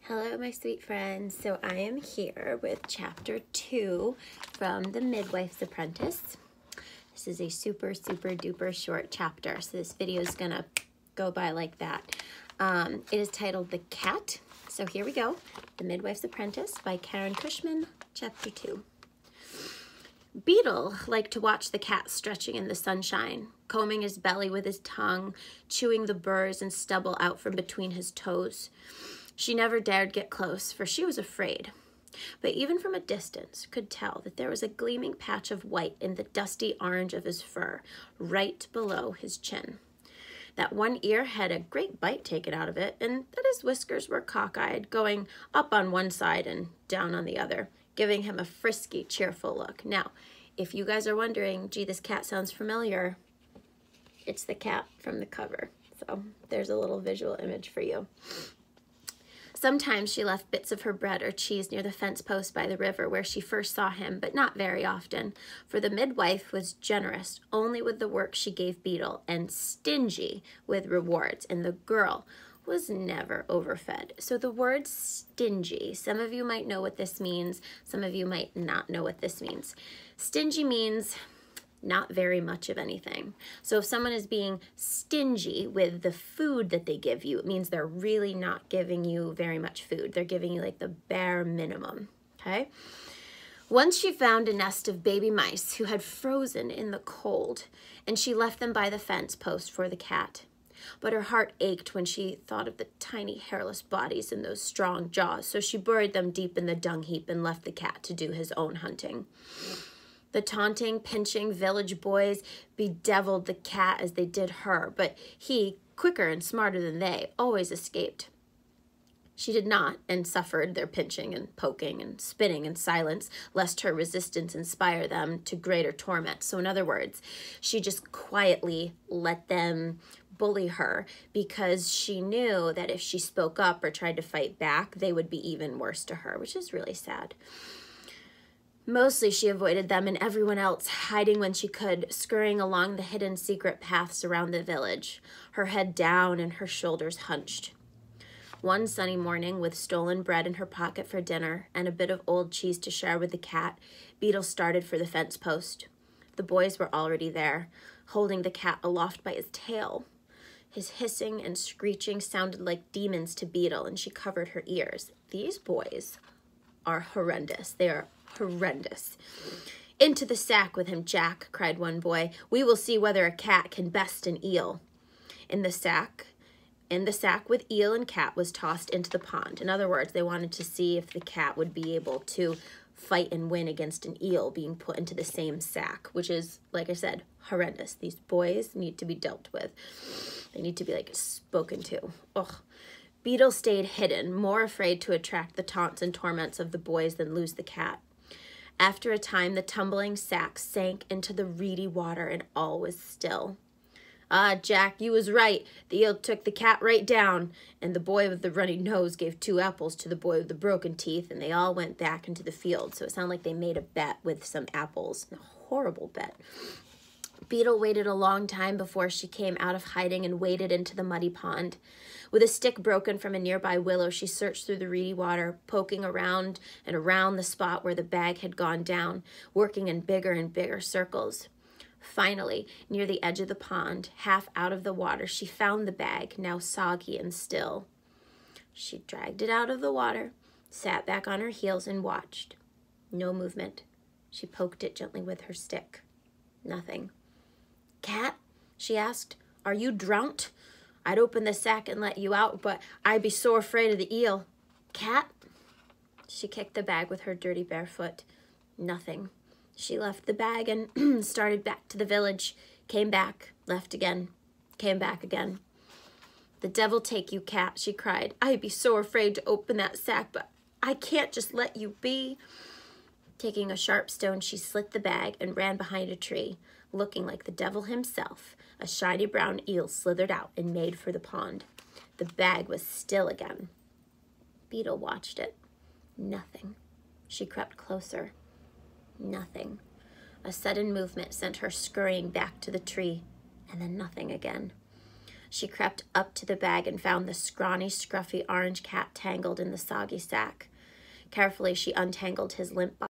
Hello, my sweet friends. So I am here with chapter 2 from The Midwife's Apprentice. This is a super duper short chapter, so this video is gonna go by like that. It is titled The Cat. So here we go. The Midwife's Apprentice by Karen Cushman, chapter 2. Beetle liked to watch the cat stretching in the sunshine, combing his belly with his tongue, chewing the burrs and stubble out from between his toes. She never dared get close, for she was afraid, but even from a distance could tell that there was a gleaming patch of white in the dusty orange of his fur, right below his chin. That one ear had a great bite taken out of it, and that his whiskers were cockeyed, going up on one side and down on the other, giving him a frisky, cheerful look. Now, if you guys are wondering, gee, this cat sounds familiar, it's the cat from the cover. So there's a little visual image for you. Sometimes she left bits of her bread or cheese near the fence post by the river where she first saw him, but not very often, for the midwife was generous only with the work she gave Beetle and stingy with rewards, and the girl was never overfed. So the word stingy, some of you might know what this means, some of you might not know what this means. Stingy means not very much of anything. So if someone is being stingy with the food that they give you, it means they're really not giving you very much food. They're giving you like the bare minimum, okay? Once she found a nest of baby mice who had frozen in the cold, and she left them by the fence post for the cat. But her heart ached when she thought of the tiny hairless bodies and those strong jaws, so she buried them deep in the dung heap and left the cat to do his own hunting. The taunting, pinching village boys bedeviled the cat as they did her, but he, quicker and smarter than they, always escaped. She did not, and suffered their pinching and poking and spitting in silence, lest her resistance inspire them to greater torment. So in other words, she just quietly let them bully her because she knew that if she spoke up or tried to fight back, they would be even worse to her, which is really sad. Mostly she avoided them and everyone else, hiding when she could, scurrying along the hidden secret paths around the village, her head down and her shoulders hunched. One sunny morning, with stolen bread in her pocket for dinner and a bit of old cheese to share with the cat, Beetle started for the fence post. The boys were already there, holding the cat aloft by his tail. His hissing and screeching sounded like demons to Beetle, and she covered her ears. These boys are horrendous. They are horrendous. "Into the sack with him, Jack," cried one boy. "We will see whether a cat can best an eel." In the sack with eel and cat was tossed into the pond. In other words, they wanted to see if the cat would be able to fight and win against an eel being put into the same sack, which is, like I said, horrendous. These boys need to be dealt with. They need to be like spoken to. Ugh. Beetle stayed hidden, more afraid to attract the taunts and torments of the boys than lose the cat. After a time, the tumbling sack sank into the reedy water and all was still. "Ah, Jack, you was right. The eel took the cat right down." And the boy with the runny nose gave 2 apples to the boy with the broken teeth, and they all went back into the field. So it sounded like they made a bet with some apples. A horrible bet. Beetle waited a long time before she came out of hiding and waded into the muddy pond. With a stick broken from a nearby willow, she searched through the reedy water, poking around and around the spot where the bag had gone down, working in bigger and bigger circles. Finally, near the edge of the pond, half out of the water, she found the bag, now soggy and still. She dragged it out of the water, sat back on her heels, and watched. No movement. She poked it gently with her stick. Nothing. "Cat," she asked, "are you drowned? I'd open the sack and let you out, but I'd be so afraid of the eel. Cat?" She kicked the bag with her dirty bare foot. Nothing. She left the bag and started back to the village, came back, left again, came back again. "The devil take you, Cat," she cried. "I'd be so afraid to open that sack, but I can't just let you be." Taking a sharp stone, she slit the bag and ran behind a tree. Looking like the devil himself, a shiny brown eel slithered out and made for the pond. The bag was still again. Beetle watched it. Nothing. She crept closer. Nothing. A sudden movement sent her scurrying back to the tree, and then nothing again. She crept up to the bag and found the scrawny, scruffy orange cat tangled in the soggy sack. Carefully, she untangled his limp